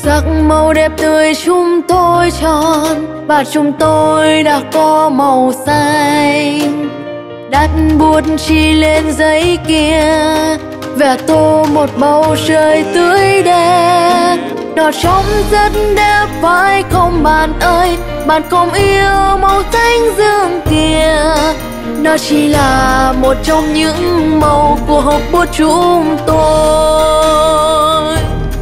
Sắc màu đẹp tươi chúng tôi chọn và chúng tôi đã có màu xanh. Đặt bút chì lên giấy kia, vẽ tô một bầu trời tươi đẹp. Nó trông rất đẹp phải không bạn ơi? Bạn không yêu màu xanh dương kia. Nó chỉ là một trong những màu của hộp bút chúng tôi.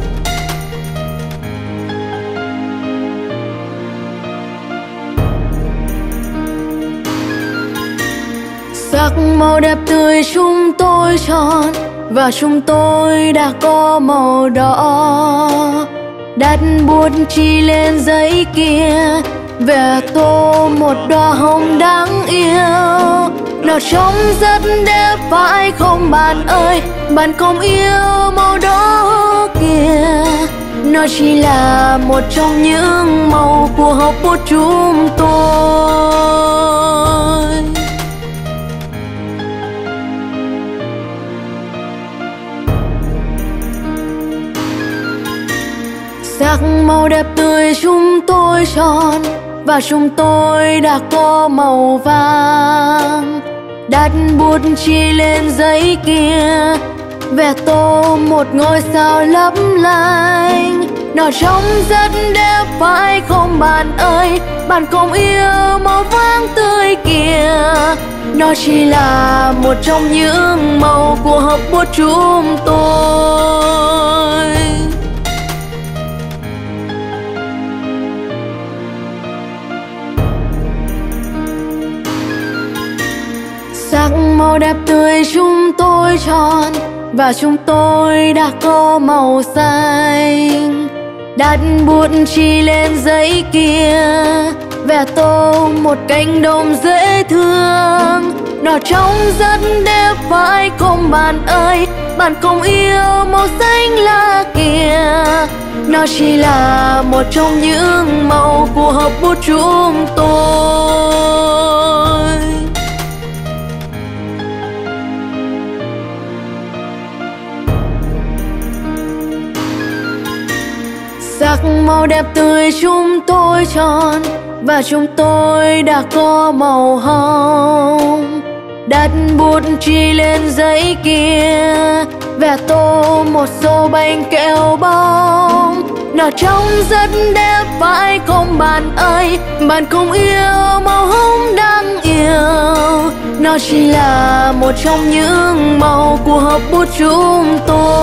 Sắc màu đẹp tươi chúng tôi chọn và chúng tôi đã có màu đỏ. Đặt bút chì lên giấy kia, vẽ tô một đóa hồng đáng yêu. Nó trông rất đẹp phải không bạn ơi? Bạn không yêu màu đỏ kia. Nó chỉ là một trong những màu của hộp bút chúng tôi. Sắc màu đẹp tươi chúng tôi chọn và chúng tôi đã có màu vàng. Đặt bút chì lên giấy kia, vẽ tô một ngôi sao lấp lánh. Nó trông rất đẹp phải không bạn ơi? Bạn không yêu màu vàng tươi kia. Nó chỉ là một trong những màu của hộp bút chúng tôi. Sắc màu đẹp tươi chúng tôi chọn và chúng tôi đã có màu xanh. Đặt bút chì lên giấy kia, vẽ tô một cánh đồng dễ thương. Nó trông rất đẹp phải không bạn ơi? Bạn không yêu màu xanh lá kia. Nó chỉ là một trong những màu của hộp bút chúng tôi. Sắc màu đẹp tươi chúng tôi chọn và chúng tôi đã có màu hồng. Đặt bút chì lên giấy kia, vẽ tô một số bánh kẹo bông. Nó trông rất đẹp phải không bạn ơi? Bạn không yêu màu hồng đáng yêu. Nó chỉ là một trong những màu của hộp bút chúng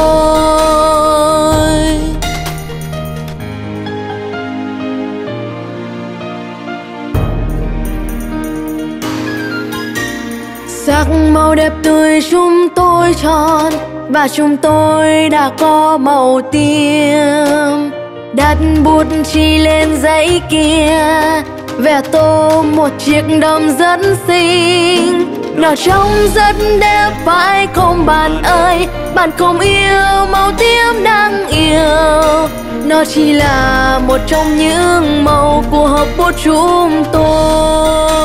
tôi. Sắc màu đẹp tươi chúng tôi chọn và chúng tôi đã có màu tím. Đặt bút chì lên giấy kia, vẽ tô một chiếc đầm rất xinh. Nó trông rất đẹp phải không bạn ơi? Bạn không yêu màu tím đáng yêu. Nó chỉ là một trong những màu của hộp bút chúng tôi.